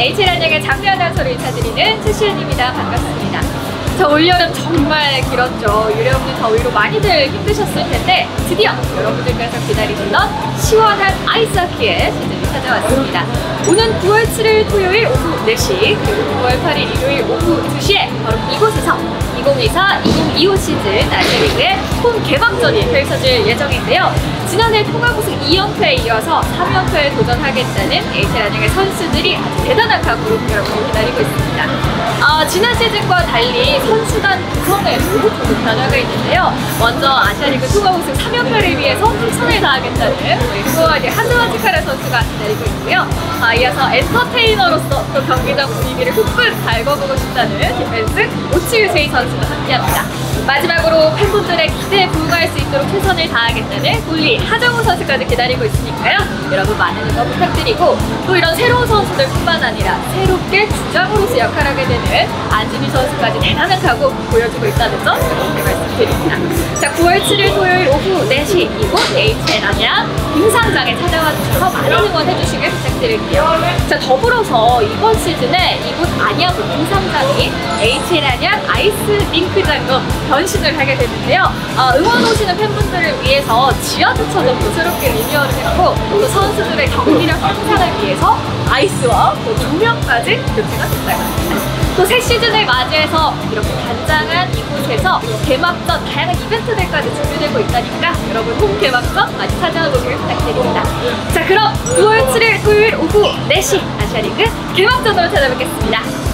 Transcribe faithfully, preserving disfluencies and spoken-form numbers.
에이치엘안양의 장미 아나운서로 인사드리는 최시은입니다. 반갑습니다. 자, 올여름 정말 길었죠. 유례없는 더위로 많이들 힘드셨을 텐데 드디어 여러분들께서 기다리시던 시원한 아이스하키의 시즌이 찾아왔습니다. 오는 구월 칠일 토요일 오후 네 시 그리고 구월 팔일 일요일 오후 두 시에 바로 이곳에서 이천이십사 이천이십오 시즌 아시아리그의 홈 개막전이 펼쳐질 예정인데요. 지난해 통합 우승 이 연패에 이어서 삼 연패에 도전하겠다는 에이치엘안양의 선수들이 아주 대단한 각오로 여러분을 기다리고 있습니다. 아, 지난 시즌과 달리 선수단 구성에 모두 조금 변화가 있는데요. 먼저 아시아리그 통합 우승 삼 연패를 위해서 최선을 다하겠다는 우리 후원의 한드와지카라 선수가 기다리고 있고요. 아, 이어서 엔터테이너로서 또 경기장 분위기를 훅훅 달궈보고 싶다는 디펜스 오치유세이 선수가 함께합니다. 마지막으로 팬분들의 기대에 부응할 수 있도록 최선을 다하겠다는 골리 하정우 선수까지 기다리고 있으니까요. 여러분 많은 응원 부탁드리고 또 이런 새로운 선수들 뿐만 아니라 새롭게 주장으로서 역할하게 되는 안지미 선수까지 대단한 각오 보여주고 있다는 점 여러분께 말씀드립니다. 자, 구월 칠일 토요일 오후 네 시 이곳 에이치엘안양 빙상장에 찾아와 주셔서 많은 응원해주시길 부탁드릴게요. 자, 더불어서 이번 시즌에 이곳 안양 빙상장이 에이치엘안양 아이스 링크장으로 변신을 하게 됐는데요. 어, 응원 오시는 팬분들을 위해서 지하주차장도 새롭게 리뉴얼을 했고 또 선수들의 경기력 향상을 위해서 아이스와 또 조명까지 교체가 됐다고 합니다. 또 새 시즌을 맞이해서 이렇게 단장한 이곳에서 개막전 다양한 이벤트들까지 준비되고 있다니까 여러분 홈 개막전 많이 찾아와 보길 부탁드립니다. 자, 그럼 구월 칠일 토요일 오후 네 시 아시아리그 개막전으로 찾아뵙겠습니다.